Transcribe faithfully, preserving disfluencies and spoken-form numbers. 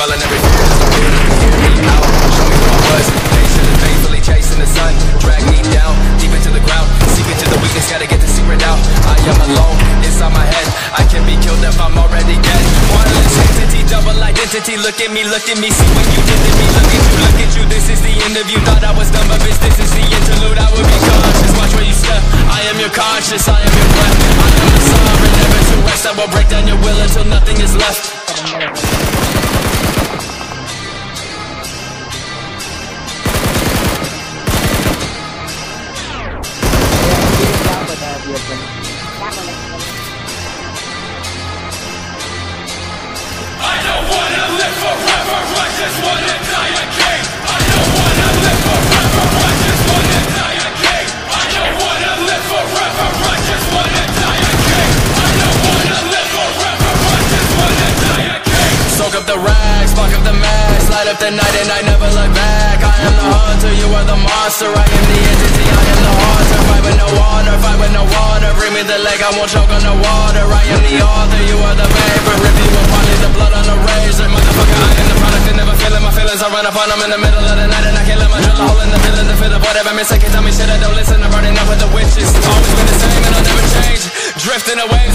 swelling every fear. Hear me out, show me who I was. Patient, faithfully chasing the sun. Drag me down, deep into the ground. Seep into the weakness, gotta get the secret out. I am alone, inside my head. I can be killed if I'm already dead. Wireless entity, double identity. Look at me, look at me, see what you did to me. Look at you, look at you, this is the interview. Thought I was done, but bitch, this is the interlude. I will be cautious, watch where you step. I am your conscious, I am your breath. I am the sovereign, never to rest. I will break down your will until nothing is left. I don't wanna live forever, I just wanna die a king. I don't wanna live forever, I just wanna die a king. I don't wanna live forever, I just wanna die a king. I don't wanna live forever, I just wanna die a king. Soak up the rags, spark up the mask, light up the night and I never look back. I am the hunter, you are the monster. I am the entity, I am the haunter. Fight with no water, fight with no water. Bring me the leg, I won't choke on the water. I am the author, you are the vapor. Rip you apart, leave the blood on the razor. Motherfucker, I am the product and never feeling my feelings. I run up on them in the middle of the night and I can't let my drill a hole in the middle to fit up whatever miss. I can tell me shit, I don't listen. I'm burning up with the witches. Always been the same and I'll never change. Drifting away